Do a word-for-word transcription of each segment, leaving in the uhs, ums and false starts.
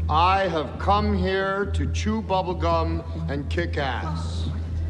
I have come here to chew bubblegum and kick ass.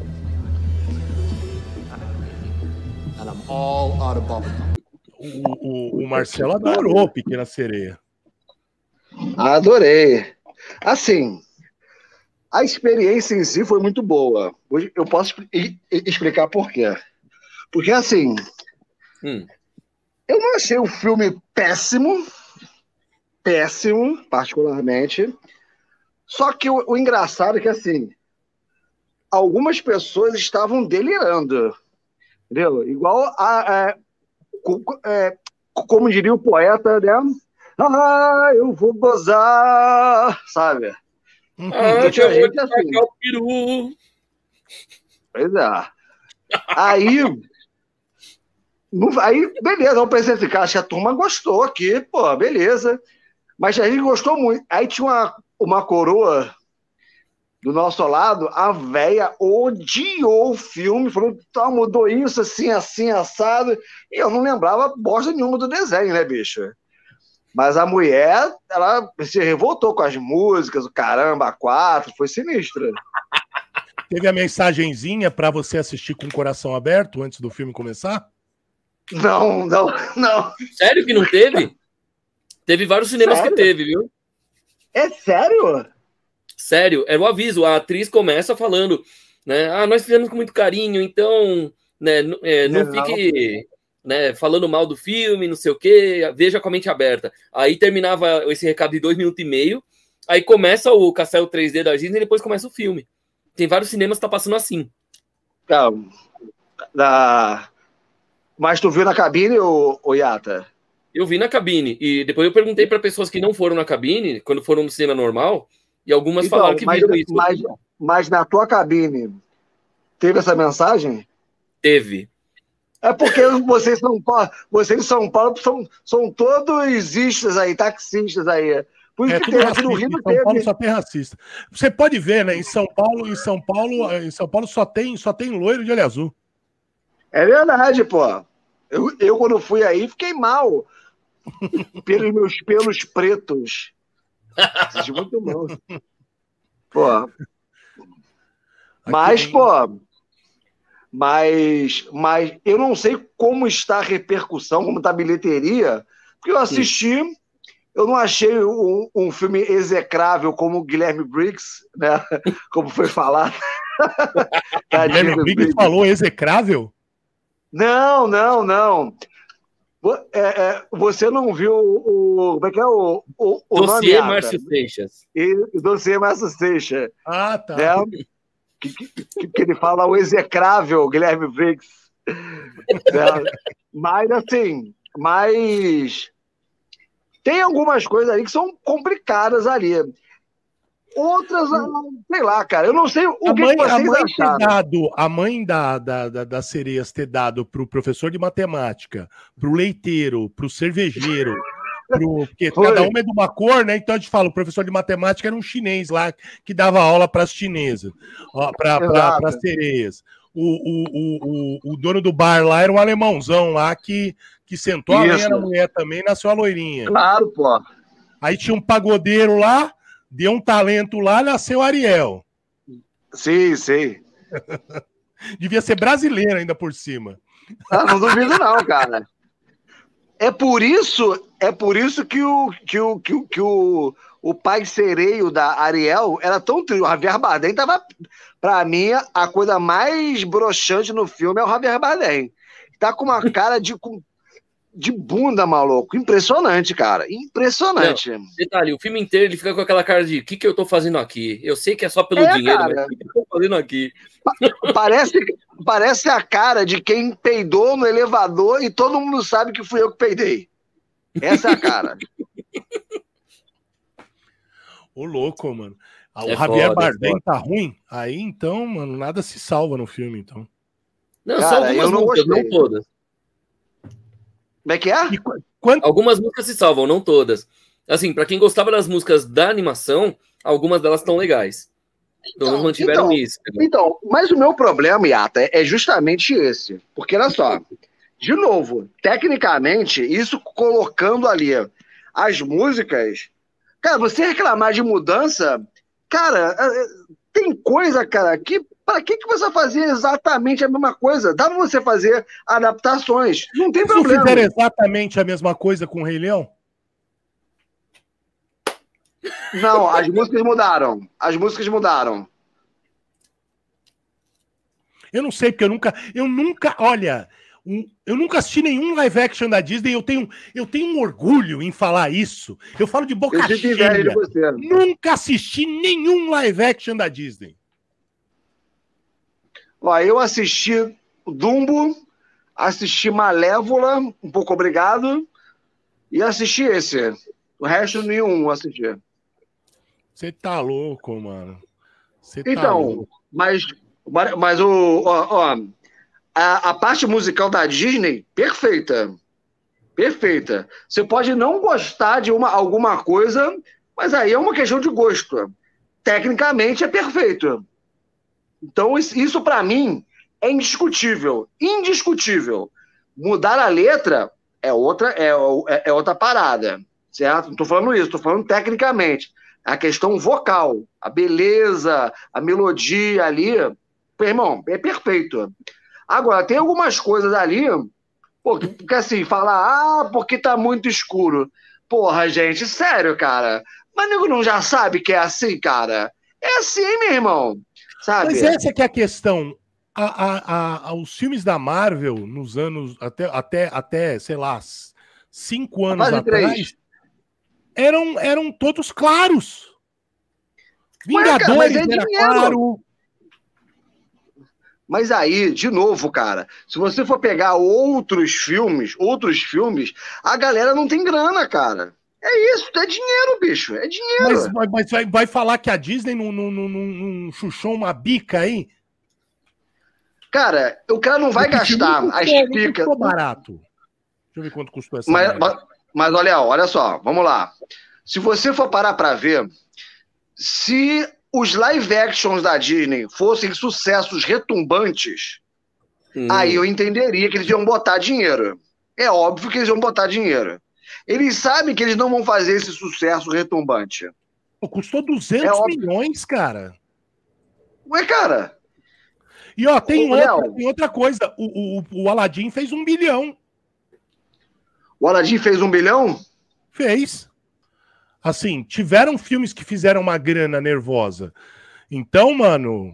And I'm all out of bubblegum. O, o, o Marcelo adorou Pequena Sereia. Adorei. Assim, a experiência em si foi muito boa. Eu posso explicar por quê. Porque, assim, hum. eu não achei o filme péssimo, péssimo, particularmente. Só que o, o engraçado é que, assim, algumas pessoas estavam delirando, entendeu? Igual a... a é, como diria o poeta, né? Ah, eu vou gozar, sabe? Ah, então, tinha gente assim. O peru. Pois é. Aí, aí, beleza, eu pensei assim, cara, acho que a turma gostou aqui, pô, beleza. Mas a gente gostou muito. Aí tinha uma, uma coroa do nosso lado, a véia odiou o filme, falou, tá, mudou isso, assim, assim, assado. E eu não lembrava bosta nenhuma do desenho, né, bicho? Mas a mulher, ela se revoltou com as músicas, o caramba, quatro, foi sinistra. Teve a mensagenzinha para você assistir com o coração aberto antes do filme começar? Não, não, não. Sério que não teve? Teve vários cinemas sério? Que teve, viu? É sério? Sério, era o aviso. A atriz começa falando, né? Ah, nós fizemos com muito carinho, então, né, é, não, não fique... Né, falando mal do filme, não sei o que, veja com a mente aberta. Aí terminava esse recado de dois minutos e meio, aí começa o Castelo três D da Disney e depois começa o filme. Tem vários cinemas que tá passando assim. Não, da... Mas tu viu na cabine, ô, ô Yata? Eu vi na cabine, e depois eu perguntei para pessoas que não foram na cabine, quando foram no cinema normal, e algumas então, falaram que mas, viram isso. Mas, mas na tua cabine, teve essa mensagem? Teve. É porque vocês em São Paulo, vocês em São Paulo são, são todos istas aí, taxistas aí. Por isso é, que tem aqui no Rio São teve. Paulo só tem racista. Você pode ver, né? Em São Paulo, em São Paulo, em São Paulo só tem, só tem loiro de olho azul. É verdade, pô. Eu, eu quando fui aí, fiquei mal. Pelos meus pelos pretos. Senti muito mal. Pô. Mas, pô. Mas, mas eu não sei como está a repercussão, como está a bilheteria, porque eu assisti, Sim. eu não achei um, um filme execrável como o Guilherme Briggs, né? Como foi falado. Guilherme Briggs, Briggs falou execrável? Não, não, não. É, é, você não viu o. Como é que é o. o, o Dossiê Márcio Seixas. O Dossiê Márcio Seixas. Ah, tá. Né? Que, que, que ele fala o execrável Guilherme Briggs. É, mas, assim, mas tem algumas coisas aí que são complicadas ali. Outras, sei lá, cara, eu não sei o a que, mãe, que vocês a mãe acharam. Ter dado, a mãe da, da, da, das sereias ter dado para o professor de matemática, para o leiteiro, para o cervejeiro, pro, porque Foi. cada uma é de uma cor, né? Então a gente fala, o professor de matemática era um chinês lá que dava aula para as chinesas, para as sereias. O, o, o, o, o dono do bar lá era um alemãozão lá que, que sentou a lenha na mulher também, nasceu a loirinha. Claro, pô. Aí tinha um pagodeiro lá, deu um talento lá, nasceu Ariel. Sim, sim. Devia ser brasileiro ainda por cima. Ah, não duvido não, cara. É por isso, é por isso que o, que o, que o, que o, o pai sereio da Ariel era tão triste. O Javier Bardem tava, pra mim, a coisa mais broxante no filme é o Javier Bardem. Tá com uma cara de, de bunda, maluco. Impressionante, cara. Impressionante. Não, detalhe, o filme inteiro ele fica com aquela cara de o que, que eu tô fazendo aqui? Eu sei que é só pelo é, dinheiro, cara. Mas o que, que eu tô fazendo aqui? Parece, parece a cara de quem peidou no elevador e todo mundo sabe que fui eu que peidei. Essa é a cara. Ô, louco, mano. O é Javier foda, Bardem é tá ruim? Aí, então, mano, nada se salva no filme, então. Não, cara, só algumas eu não músicas, gostei. não todas. Como é que é? Quanto... Algumas músicas se salvam, não todas. Assim, pra quem gostava das músicas da animação, algumas delas estão legais. Então, não mantiveram então, isso. Então, mas o meu problema, Yata, é justamente esse. Porque, olha só, de novo, tecnicamente, isso colocando ali as músicas Cara, você reclamar de mudança, cara, tem coisa, cara, que para que, que você vai fazer exatamente a mesma coisa? Dá pra você fazer adaptações, não tem Se problema. Se fizer exatamente a mesma coisa com o Rei Leão? Não, as músicas mudaram. As músicas mudaram. Eu não sei, porque eu nunca, eu nunca, olha, um, eu nunca assisti nenhum live action da Disney, eu tenho, eu tenho um orgulho em falar isso. Eu falo de boca Eu cheia. de você. Nunca assisti nenhum live action da Disney. Ó, eu assisti Dumbo, assisti Malévola, um pouco obrigado, e assisti esse. O resto nenhum assisti. Você tá louco, mano. Cê tá então, louco. mas, mas o, ó, ó, a, a parte musical da Disney, perfeita. Perfeita. Você pode não gostar de uma, alguma coisa, mas aí é uma questão de gosto. Tecnicamente é perfeito. Então, isso para mim é indiscutível. Indiscutível. Mudar a letra é outra, é, é, é outra parada. Certo? Não estou falando isso, estou falando tecnicamente. A questão vocal, a beleza, a melodia ali, irmão, é perfeito. Agora, tem algumas coisas ali, porque, porque assim, falar, ah, porque tá muito escuro. Porra, gente, sério, cara. Mas nego não já sabe que é assim, cara? É assim, meu irmão. Sabe? Mas essa que é a questão. A, a, a, os filmes da Marvel, nos anos, até, até, até sei lá, cinco anos atrás, eram, eram todos claros. Vingadores, Ué, cara, mas é era dinheiro. claro. Mas aí, de novo, cara, se você for pegar outros filmes, outros filmes, a galera não tem grana, cara. É isso, é dinheiro, bicho, é dinheiro. Mas, mas vai, vai falar que a Disney não, não, não, não chuchou uma bica aí? Cara, o cara não vai Porque gastar não custou, as picas. Não custou barato. Deixa eu ver quanto custou essa. Mas, mas, mas olha, olha só, vamos lá. Se você for parar pra ver, se os live actions da Disney fossem sucessos retumbantes, hum. aí eu entenderia que eles iam botar dinheiro. É óbvio que eles iam botar dinheiro. Eles sabem que eles não vão fazer esse sucesso retumbante. Pô, custou duzentos é milhões, cara. Ué, cara. E ó, tem, outra, tem outra coisa. O, o, o Aladdin fez um bilhão. O Aladdin fez um bilhão? Fez. Assim, tiveram filmes que fizeram uma grana nervosa. Então, mano,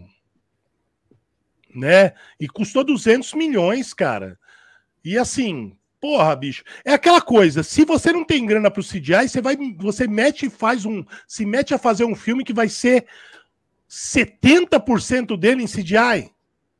né? E custou duzentos milhões, cara. E assim, porra, bicho. É aquela coisa, se você não tem grana pro C G I, você vai, você mete e faz um, se mete a fazer um filme que vai ser setenta por cento dele em C G I.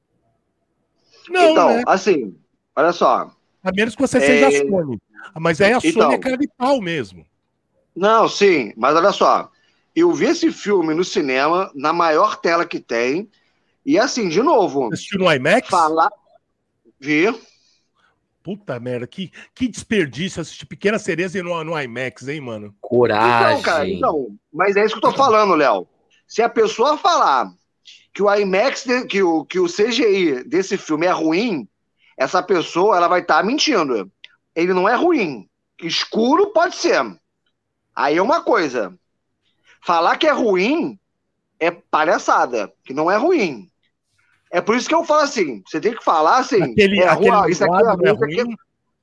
Não, então, né? assim, olha só. A menos que você é... seja a Sony. Mas aí a então... Sony é cara de pau mesmo. Não, sim, mas olha só, eu vi esse filme no cinema, na maior tela que tem, e assim, de novo... Assistiu no IMAX? Falar... Vi. Puta merda, que, que desperdício assistir Pequena Sereia no, no IMAX, hein, mano? Coragem. Então, cara, então, mas é isso que eu tô falando, Léo. Se a pessoa falar que o IMAX, que o, que o C G I desse filme é ruim, essa pessoa, ela vai estar tá mentindo. Ele não é ruim. Escuro pode ser. Aí é uma coisa. Falar que é ruim é palhaçada, que não é ruim. É por isso que eu falo assim, você tem que falar assim, aquele, é aquele ruim, isso aqui é ruim, é ruim. Aqui...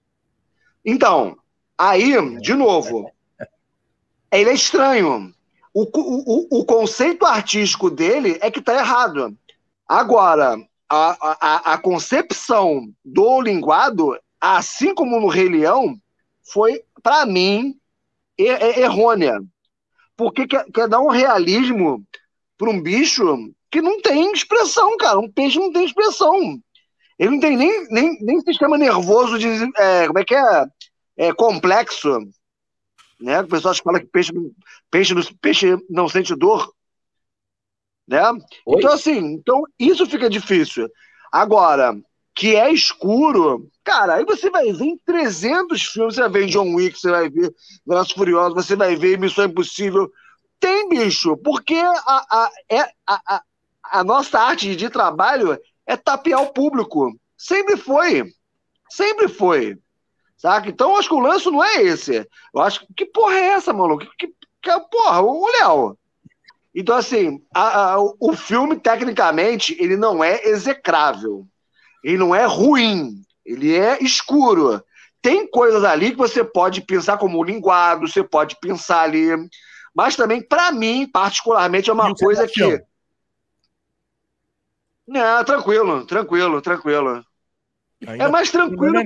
Então, aí, de novo, ele é estranho. O, o, o conceito artístico dele é que tá errado. Agora, a, a, a concepção do linguado, assim como no Rei Leão, foi, para mim, é errônea, porque quer, quer dar um realismo para um bicho que não tem expressão, cara. Um peixe não tem expressão. Ele não tem nem, nem, nem sistema nervoso de... É, como é que é? É complexo. Né? O pessoal fala que peixe, peixe, peixe não sente dor. Né? Então, assim, então, isso fica difícil. Agora, que é escuro... Cara, aí você vai ver em trezentos filmes, você vai ver em John Wick, você vai ver Velozes e Furiosos, você vai ver Missão Impossível. Tem, bicho, porque a, a, é, a, a, a nossa arte de trabalho é tapear o público. Sempre foi. Sempre foi. Saca? Então, eu acho que o lance não é esse. Eu acho que, que porra é essa, maluco? Que, que é, porra, o Léo. Então, assim, a, a, o filme, tecnicamente, ele não é execrável. Ele não é ruim. Ele é escuro. Tem coisas ali que você pode pensar como linguado, você pode pensar ali. Mas também, para mim, particularmente, é uma coisa que... Não, tranquilo, tranquilo, tranquilo. Ainda é mais tranquilo.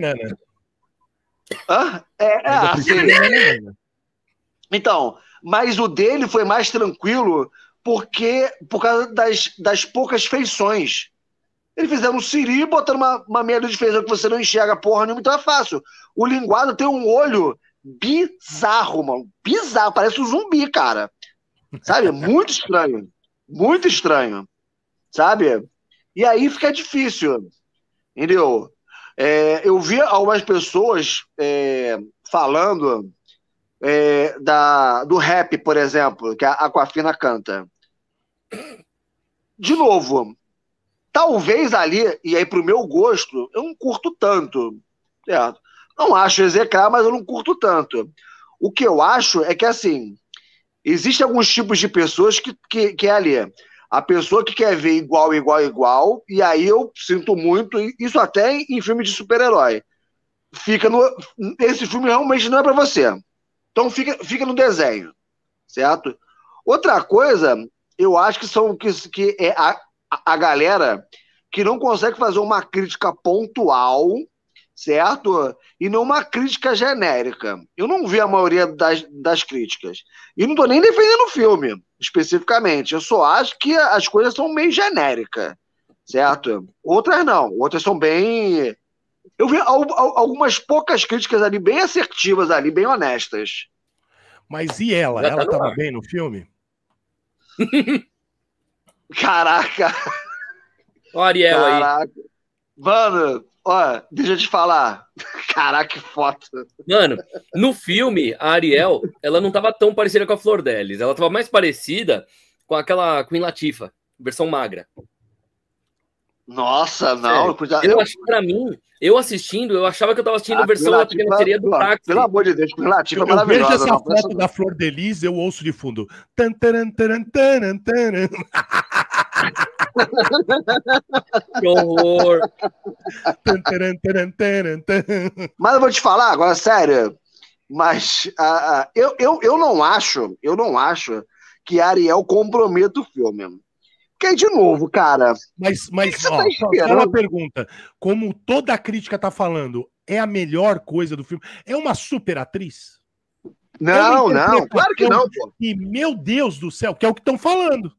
Hã? É, é assim. Então, mas o dele foi mais tranquilo porque, por causa das, das poucas feições. Eles fizeram um siri, botando uma, uma merda de feição que você não enxerga porra nenhuma, então é fácil. O linguado tem um olho bizarro, mano. Bizarro, parece um zumbi, cara. Sabe? Muito estranho. Muito estranho. Sabe? E aí fica difícil. Entendeu? É, eu vi algumas pessoas é, falando é, da, do rap, por exemplo, que a Aquafina canta. De novo, talvez ali, e aí pro meu gosto, eu não curto tanto. Certo? Não acho execrar, mas eu não curto tanto. O que eu acho é que, assim, existem alguns tipos de pessoas que, que, que é ali. A pessoa que quer ver igual, igual, igual, e aí eu sinto muito, isso até em filme de super-herói. Fica no... Esse filme realmente não é pra você. Então fica, fica no desenho, certo? Outra coisa, eu acho que são que, que é a, a galera que não consegue fazer uma crítica pontual, certo? E não uma crítica genérica. Eu não vi a maioria das, das críticas. E não tô nem defendendo o filme, especificamente. Eu só acho que as coisas são meio genéricas, certo? Outras não. Outras são bem... Eu vi algumas poucas críticas ali, bem assertivas ali, bem honestas. Mas e ela? Já ela tá tava bem no filme? Caraca! Ó, Ariel Caraca. aí. Mano, ó, deixa eu te falar. Caraca, que foto. Mano, no filme, a Ariel, ela não tava tão parecida com a Flor Delis. Ela tava mais parecida com aquela Queen Latifah, versão magra. Nossa, não. Eu, eu acho, pra mim, eu assistindo, eu achava que eu tava assistindo a versão da pequena sereia do táxi. Pelo amor de Deus, Queen Latifah é maravilhosa. Eu vejo essa não, foto da Flor Delis, eu ouço de fundo. Tan, taran, taran, taran, taran. Que horror. Mas eu vou te falar agora, sério. Mas uh, uh, eu, eu, eu não acho, eu não acho que a Ariel comprometa o filme. Porque, de novo, cara. Mas, mas ó, tá só uma pergunta. Como toda a crítica tá falando, é a melhor coisa do filme? É uma super atriz? Não, é não, claro que não, pô. E, meu Deus do céu, que é o que estão falando.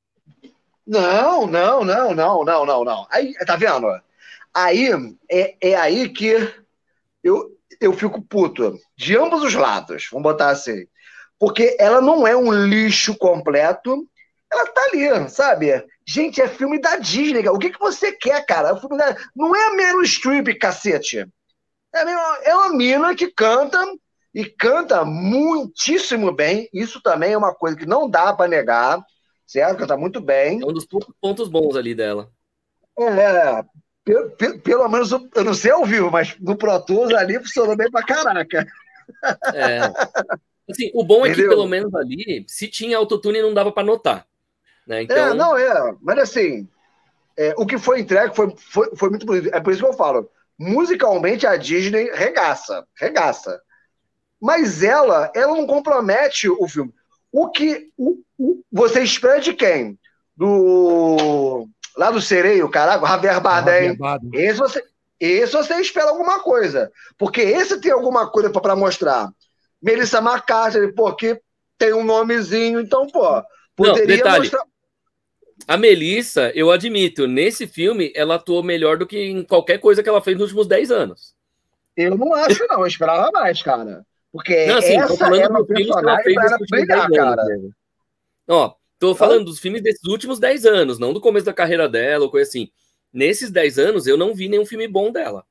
Não, não, não, não, não, não, não. Aí, tá vendo? Aí é, é aí que eu, eu fico puto. De ambos os lados, vamos botar assim. Porque ela não é um lixo completo. Ela tá ali, sabe? Gente, é filme da Disney. O que, que você quer, cara? O filme da... Não é a Meryl Streep, cacete. É uma, é uma mina que canta e canta muitíssimo bem. Isso também é uma coisa que não dá pra negar. Certo? Canta muito bem. É um dos pontos bons ali dela. É, pelo, pelo, pelo menos, eu não sei ao vivo, mas no Pro Tools ali funcionou bem pra caraca. É. Assim, o bom é Entendeu? que pelo menos ali, se tinha autotune, não dava pra notar. Né? Então... É, não é. Mas assim, é, o que foi entregue foi, foi, foi muito bonito. É por isso que eu falo. Musicalmente, a Disney regaça. Regaça. Mas ela, ela não compromete o filme. O que o, o, você espera de quem? Do... Lá do Sereio, caraca, Javier Bardem. Esse você, esse você espera alguma coisa. Porque esse tem alguma coisa para mostrar. Melissa McCarthy, porque tem um nomezinho, então, pô, poderia Não, detalhe, mostrar... A Melissa, eu admito, nesse filme, ela atuou melhor do que em qualquer coisa que ela fez nos últimos dez anos. Eu não acho, não. Eu esperava mais, cara. Porque não, assim, essa tô falando é uma dos filmes que ela personagem fez pra ela nesses últimos brilhar, dez cara. anos. Ó, tô falando dos filmes desses últimos dez anos, não do começo da carreira dela ou coisa assim. Nesses dez anos, eu não vi nenhum filme bom dela.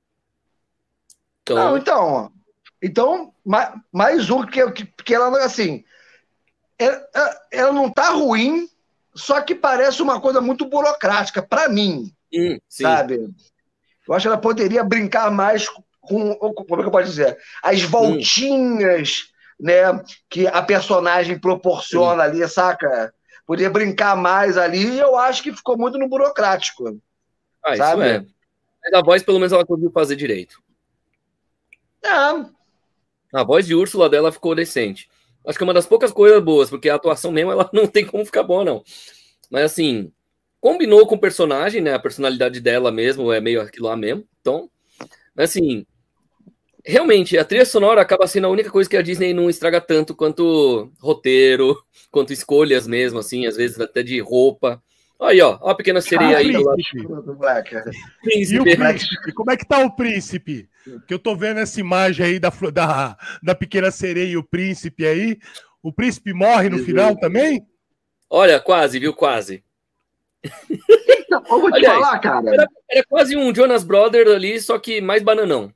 Então... Não, então... Então, mais, mais um que, que, que ela, assim... Ela, ela não tá ruim, só que parece uma coisa muito burocrática, pra mim. Hum, sabe? Eu acho que ela poderia brincar mais com... Como é que eu posso dizer? As voltinhas... Hum. né, que a personagem proporciona Sim. ali, saca? Podia brincar mais ali, e eu acho que ficou muito no burocrático. Ah, sabe? isso é. Mas a voz, pelo menos, ela conseguiu fazer direito. É. A voz de Úrsula dela ficou decente. Acho que é uma das poucas coisas boas, porque a atuação mesmo, ela não tem como ficar boa, não. Mas, assim, combinou com o personagem, né? A personalidade dela mesmo é meio aquilo lá mesmo. Então, assim, realmente, a trilha sonora acaba sendo a única coisa que a Disney não estraga tanto quanto roteiro, quanto escolhas mesmo, assim, às vezes até de roupa. Aí, ó, ó a pequena sereia ah, aí. Do príncipe. E o príncipe? Como é que tá o príncipe? Que eu tô vendo essa imagem aí da, da, da pequena sereia e o príncipe aí. O príncipe morre no final também? Olha, quase, viu? Quase. Então, eu vou te Aliás, falar, cara. Era, era quase um Jonas Brothers ali, só que mais bananão.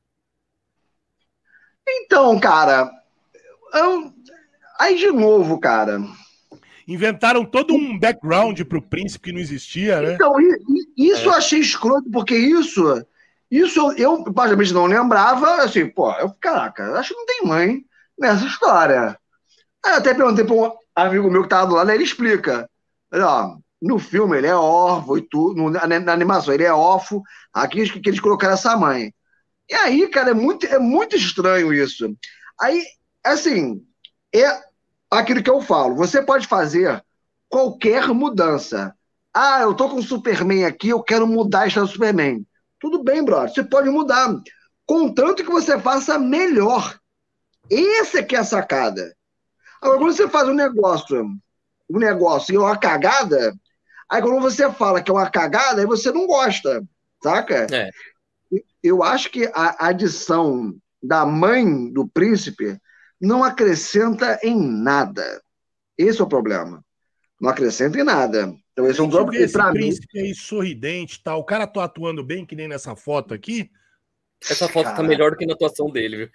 Então, cara. Eu... Aí, de novo, cara. Inventaram todo um background pro príncipe que não existia, né? Então, isso é. eu achei escroto, porque isso... Isso eu, praticamente, não lembrava. Assim, pô, eu, caraca, acho que não tem mãe nessa história. Aí eu até perguntei para um amigo meu que tava do lado, aí ele explica. Ele, ó, no filme ele é órfão e tudo, na, na animação ele é órfão, aqui que, que eles colocaram essa mãe. E aí, cara, é muito, é muito estranho isso. Aí, assim, é aquilo que eu falo, você pode fazer qualquer mudança. Ah, eu tô com o Superman aqui, eu quero mudar a história do Superman. Tudo bem, brother, você pode mudar, contanto que você faça melhor. Essa é que é a sacada. Agora, quando você faz um negócio, um negócio e é uma cagada, aí quando você fala que é uma cagada, aí você não gosta, saca? É. Eu acho que a adição da mãe do príncipe não acrescenta em nada. Esse é o problema. Não acrescenta em nada. Então, esse é um problema. Esse príncipe mim... aí sorridente, tá? O cara tá atuando bem, que nem nessa foto aqui. Essa foto cara... tá melhor do que na atuação dele, viu?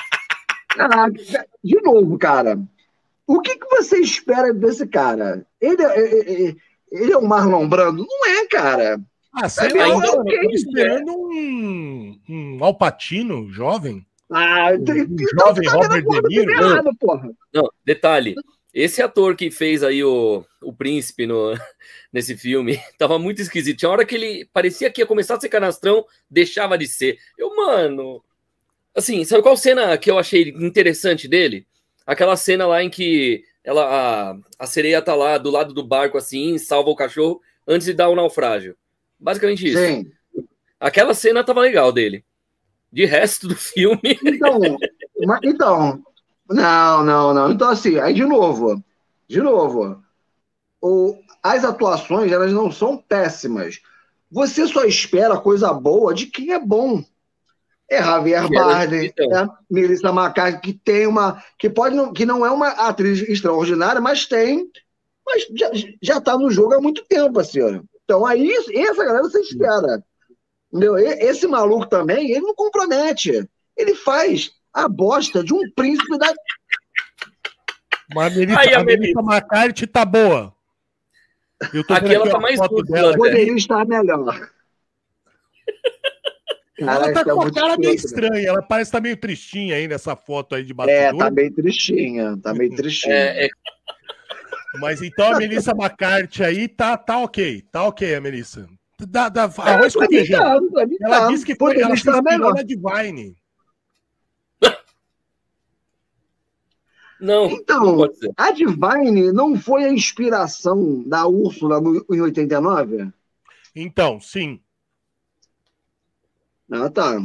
Ah, de novo, cara. O que, que você espera desse cara? Ele, ele, ele é um Marlon Brando? Não é, cara. Ah, sei lá, ainda eu tô esperando um, um Al Pacino jovem. Ah, um, um jovem Robert De Niro. Errado, porra. Não, detalhe. Esse ator que fez aí o, o príncipe no, nesse filme tava muito esquisito. Tinha hora que ele parecia que ia começar a ser canastrão, deixava de ser. Eu, mano... Assim, sabe qual cena que eu achei interessante dele? Aquela cena lá em que ela, a, a sereia tá lá do lado do barco, assim, salva o cachorro antes de dar o naufrágio. Basicamente isso. Sim. Aquela cena tava legal dele. De resto do filme... Então, mas, então... Não, não, não. Então, assim, aí de novo, de novo, o, as atuações, elas não são péssimas. Você só espera coisa boa de quem é bom. É Javier Bardem, é a Melissa McCarthy, que tem uma, que pode não, que não é uma atriz extraordinária, mas tem, mas já, já tá no jogo há muito tempo, assim, ó. Então, aí, essa galera você espera. Entendeu? Esse maluco também, ele não compromete. Ele faz a bosta de um príncipe da... Mas a Melissa, Aí, a Melissa McCarthy tá boa. Eu tô Aquela tá mais foto dela. Poderia estar melhor. Ela tá com uma cara meio estranha. Ela parece estar tá meio tristinha aí nessa foto aí de bastidor. É, tá meio tristinha. Tá meio tristinha. É, é... Mas então a Melissa McCarthy aí tá, tá ok. Tá ok, a Melissa. Da, da, arroz com feijão. Ela disse que foi, ela se inspirou na Divine. Não, então, não a Divine não foi a inspiração da Úrsula no, em oitenta e nove? Então, sim. Ah, tá.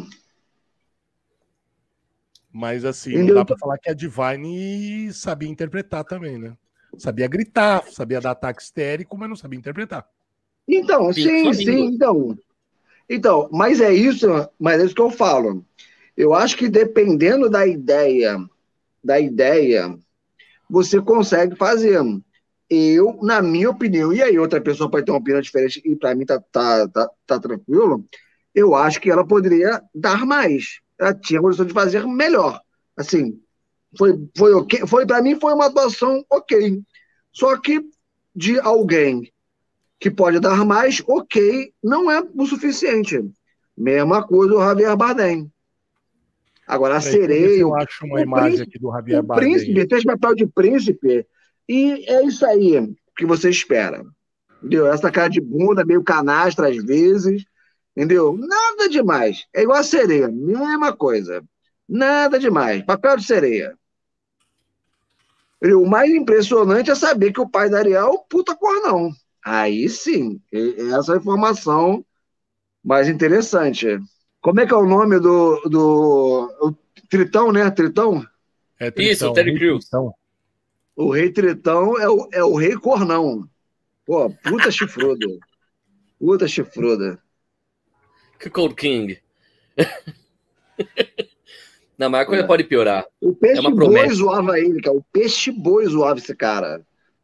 Mas assim, Entendeu? Não dá pra falar que a Divine sabia interpretar também, né? Sabia gritar, sabia dar ataque histérico, mas não sabia interpretar. Então, sim, sim, sim, então. Então, mas é isso, mas é isso que eu falo. Eu acho que dependendo da ideia, da ideia, você consegue fazer. Eu, na minha opinião, e aí outra pessoa pode ter uma opinião diferente, e para mim tá, tá, tá, tá tranquilo, eu acho que ela poderia dar mais. Ela tinha condição de fazer melhor. Assim, foi, foi ok. Foi, para mim foi uma atuação ok. Só que de alguém que pode dar mais, ok, não é o suficiente. Mesma coisa o Javier Bardem. Agora, a É, sereia... eu acho uma imagem príncipe, aqui do Javier o Bardem. príncipe fez papel de príncipe e é isso aí que você espera. Entendeu? Essa cara de bunda, meio canastra às vezes, entendeu? Nada demais. É igual a sereia, mesma coisa. Nada demais. Papel de sereia. O mais impressionante é saber que o pai da Ariel é um puta cornão. Aí sim, essa é a informação mais interessante. Como é que é o nome do, do o Tritão, né? Tritão? É, Tritão, Isso, Terry Crews. Tritão. O rei Tritão é o, é o rei cornão. Pô, puta chifruda. Puta chifruda. Cold King. Não, mas a coisa é. pode piorar. O peixe é boi zoava ele, cara. O peixe boi zoava esse cara.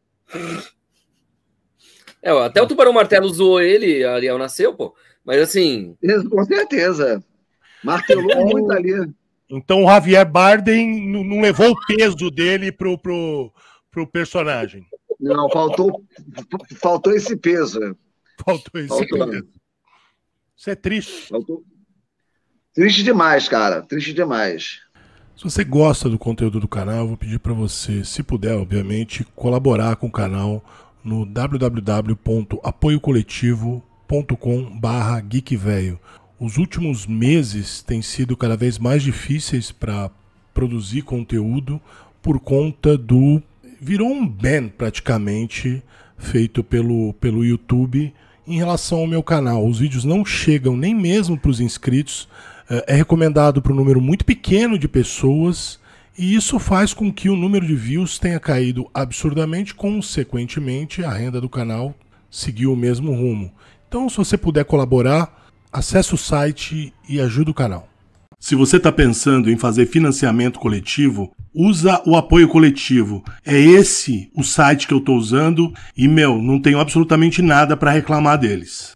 É, até o Tubarão Martelo zoou ele, a Ariel nasceu, pô. Mas assim... Com certeza. Martelou então, muito ali. Então o Javier Bardem não levou o peso dele pro, pro, pro personagem. Não, faltou, faltou esse peso. Faltou esse faltou. peso. Isso é triste. Faltou. Triste demais, cara. Triste demais. Se você gosta do conteúdo do canal, eu vou pedir para você, se puder, obviamente, colaborar com o canal no w w w ponto apoio coletivo ponto com barra geekvelho. Os últimos meses têm sido cada vez mais difíceis para produzir conteúdo por conta do... Virou um ban praticamente feito pelo, pelo YouTube em relação ao meu canal. Os vídeos não chegam nem mesmo para os inscritos. É recomendado para um número muito pequeno de pessoas e isso faz com que o número de views tenha caído absurdamente, consequentemente a renda do canal seguiu o mesmo rumo. Então, se você puder colaborar, acesse o site e ajude o canal. Se você está pensando em fazer financiamento coletivo, usa o apoio coletivo. É esse o site que eu estou usando e, meu, não tenho absolutamente nada para reclamar deles.